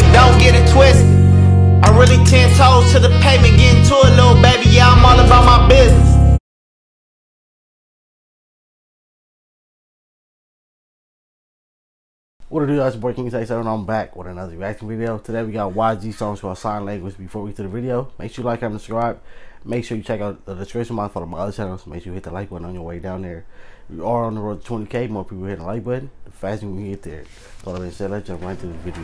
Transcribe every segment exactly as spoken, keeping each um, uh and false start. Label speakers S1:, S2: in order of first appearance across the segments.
S1: don't get it twisted. I really ten toes to the pavement, getting to it, little baby. Yeah, I'm all about my business.
S2: What it do, guys? Boy King seven. I'm back with another reaction video. Today we got Y G songs for sign language. Before we get to the video, make sure you like, comment, subscribe. Make sure you check out the description box for my other channels. Make sure you hit the like button on your way down there. We are on the road to twenty K. More people hitting the like button, the faster we get there. So that being said, let's jump right into the video.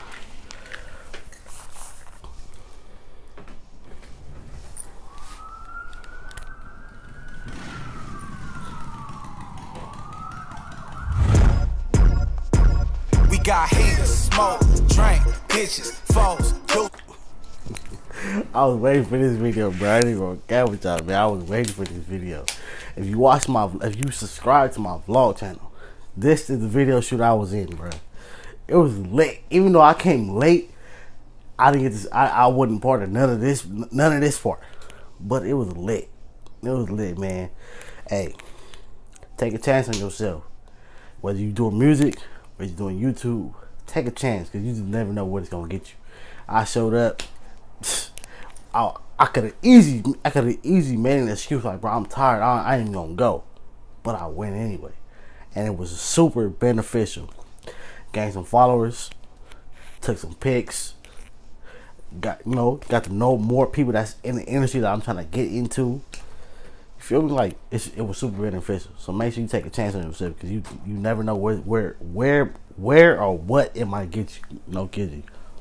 S3: Got haters, smoke, drink, bitches, foes, do.
S2: I was waiting for this video, bro. I didn't even care with y'all, man. I was waiting for this video. If you watch my, if you subscribe to my vlog channel, this is the video shoot I was in, bro. It was late. Even though I came late, I didn't get this. I, I wasn't part of none of this, none of this part. But it was lit. It was lit, man. Hey, take a chance on yourself. Whether you doing music, whether you're doing YouTube, take a chance, because you just never know what it's gonna get you. I showed up. I, I could have easy, I could have easy made an excuse like, bro, I'm tired. I, I ain't gonna go, but I went anyway, and it was super beneficial. Gained some followers, took some pics, got you know, got to know more people that's in the industry that I'm trying to get into. You feel me? Like it's, it was super beneficial. So make sure you take a chance on yourself, because you you never know where where where where or what it might get you. No kidding.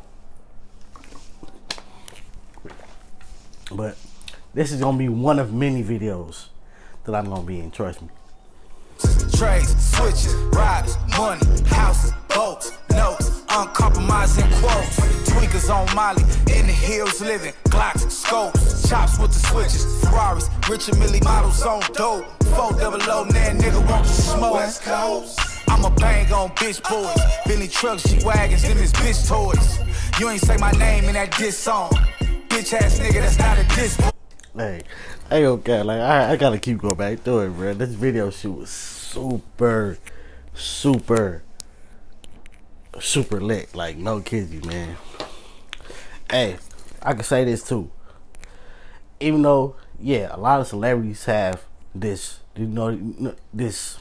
S2: But this is gonna be one of many videos that I'm gonna be in. Trust me.
S3: Trades, switches, riders, money, houses, boats, notes, uncompromising quotes. Tweakers on Molly, in the hills living, Glocks, scopes, chops with the switches, Ferraris, Richard Mille models on dope. Four double O, nan nigga want to smoke. West Coast. I'm a bang on bitch boys, Billy trucks, G-Wagons, them is bitch toys. You ain't say my name in that diss song. Bitch ass nigga, that's not a diss.
S2: Hey, I ain't okay. Like I, I gotta keep going back through it, bro. This video shoot was super, super, super lit. Like no kidding, man. Hey, I can say this too. Even though, yeah, a lot of celebrities have this, you know, this,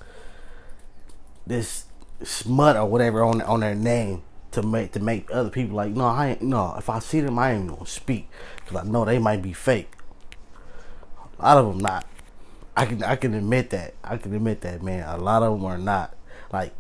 S2: this smut or whatever on on their name to make to make other people like, no, I ain't, no. If I see them, I ain't gonna speak, because I know they might be fake. A lot of them not. I can I can admit that. I can admit that, man. A lot of them are not. Like,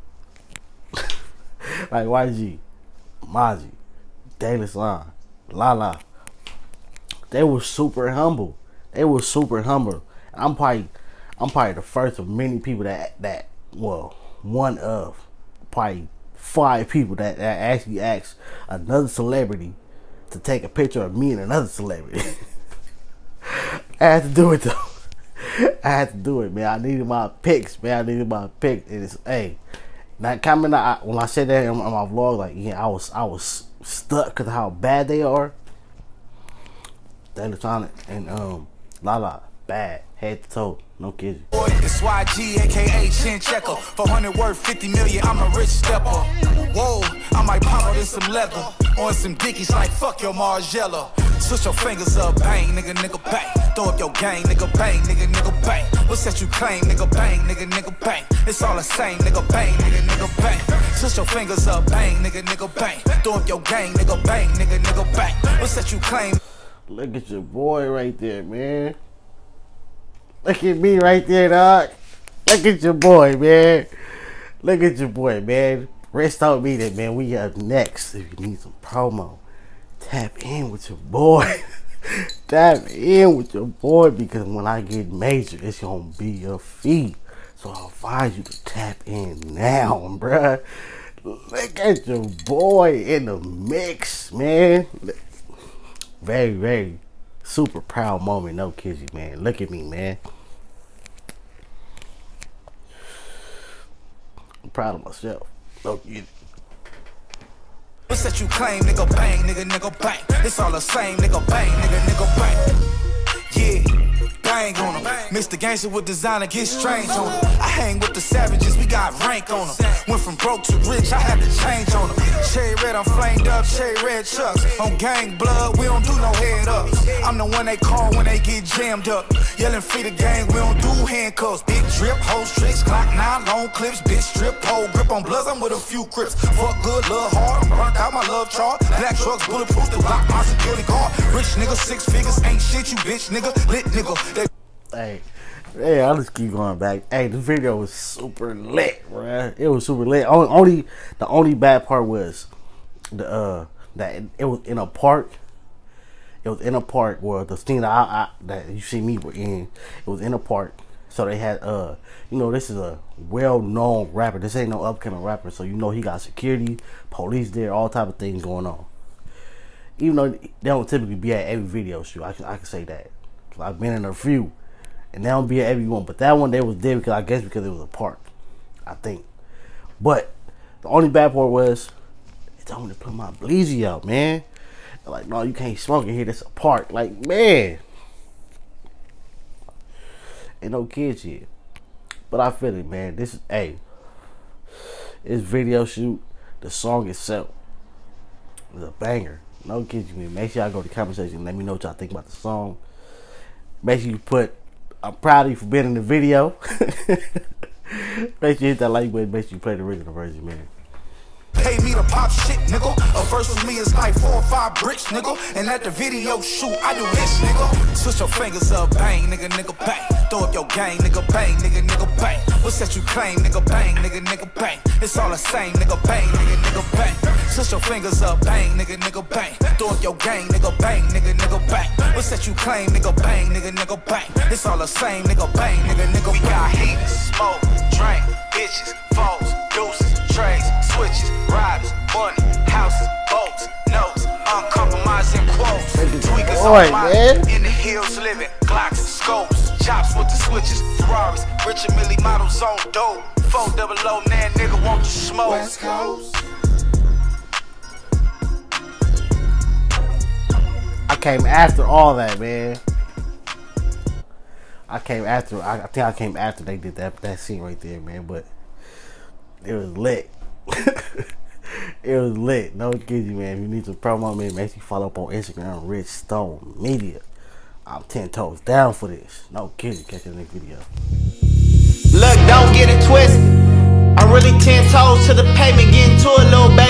S2: like Y G, Maji, De La Soul, Lala. They were super humble. They were super humble. I'm probably I'm probably the first of many people that that well, one of probably five people that, that actually asked another celebrity to take a picture of me and another celebrity. I had to do it though. I had to do it, man. I needed my pics, man. I needed my pics. And it's, hey, that comment, I, when I said that in my, in my vlog, like, yeah, I was, I was stuck because of how bad they are. De La Soul and um, Lala, bad, head to toe, no kidding.
S3: It's Y G, aka Chin Checker. four hundred worth fifty million, I'm a rich stepper. Whoa, I might pop out in some leather. On some dickies like fuck your Margiela. Switch your fingers up, bang, nigga, nigga, bang. Throw up your gang, nigga, bang, nigga, nigga, bang. What's that you claim, nigga, bang, nigga, nigga, bang. It's all the same, nigga, bang, nigga, nigga, bang. Switch your fingers up, bang, nigga, nigga, bang. Throw up your gang, nigga, bang, nigga, nigga, bang. What's that you claim?
S2: Look at your boy right there, man. Look at me right there, dog. Look at your boy, man. Look at your boy, man. Rest told me that, man, we up next. If you need some promo, tap in with your boy. Tap in with your boy, because when I get major, it's gonna be a fee. So I advise you to tap in now, bruh. Look at your boy in the mix, man. Very, very super proud moment, no kidding, man. Look at me, man. I'm proud of myself. No kidding.
S3: What's that you claim, nigga, bang, nigga, nigga, bang. It's all the same, nigga, bang, nigga, nigga, bang. Yeah, bang on them. Mister Gangster with designer, get strange on them. hang with the savages, we got rank on them. Went from broke to rich, I had to change on them. Cherry red red, I'm flamed up, cherry red chucks. On gang blood, we don't do no head ups. I'm the one they call when they get jammed up. Yelling free the gang, we don't do handcuffs. Big drip, hoes, tricks, Glock nine, long clips, bitch strip, pole grip on bloods. I'm with a few crips. Fuck good, love hard, I'm burnt out my love chart. Black trucks, bulletproof, the block my security guard. Rich nigga, six figures, ain't shit, you bitch nigga, lit nigga. They
S2: Hey, hey, I'll just keep going back. Hey, the video was super lit, bruh. It was super lit. Only, only the only bad part was the uh that it was in a park. It was in a park where the scene that I, I that you see me were in. It was in a park, so they had uh you know, this is a well-known rapper. This ain't no upcoming rapper, so you know he got security, police there, all type of things going on. Even though they don't typically be at every video shoot, I can I can say that. So I've been in a few. And they don't be at every one, but that one they was there because I guess because it was a park, I think. But the only bad part was they told me to put my bleezy out, man. They're like, no, you can't smoke in here. That's a park. Like, man, ain't no kids here. But I feel it, man. This is hey, this video shoot, the song itself is a banger. No kids, me. Make sure y'all go to the comment section and let me know what y'all think about the song. Make sure you put I'm proud of you for being in the video. Make sure you hit that like button. Make sure you play the original version, man.
S3: Pay me to pop shit, nigga. A verse with me is like four or five bricks, nigga. And at the video shoot, I do this, nigga. Switch your fingers up, bang, nigga, nigga, bang. Throw up your gang, nigga, bang, nigga, nigga, bang. What's that you claim, nigga, bang, nigga, nigga, bang. It's all the same, nigga, bang, nigga, nigga, bang. Switch your fingers up, bang, nigga, nigga, bang. Throw up your gang, nigga, bang, nigga, nigga, bang. What's that you claim, nigga, bang, nigga, nigga, bang. It's all the same, nigga, bang, nigga, nigga, bang. We got heat, smoke, drink, bitches, foes, deuces, trays, switches, riders, money, houses, boats, notes, uncompromising quotes. Tweakers on my in the hills living, Glocks, scopes, chops with the switches, Ferraris, Richard Millie models on dope. Four double O, nan nigga want to smoke. West Coast.
S2: I came after all that, man. I came after. I, I think I came after they did that that scene right there, man. But it was lit. It was lit. No kidding, man. If you need to promo me, make sure you follow up on Instagram, Rich Stone Media. I'm ten toes down for this. No kidding. Catch you in the next video.
S1: Look, don't get it twisted. I'm really ten toes to the pavement, getting to it, little baby.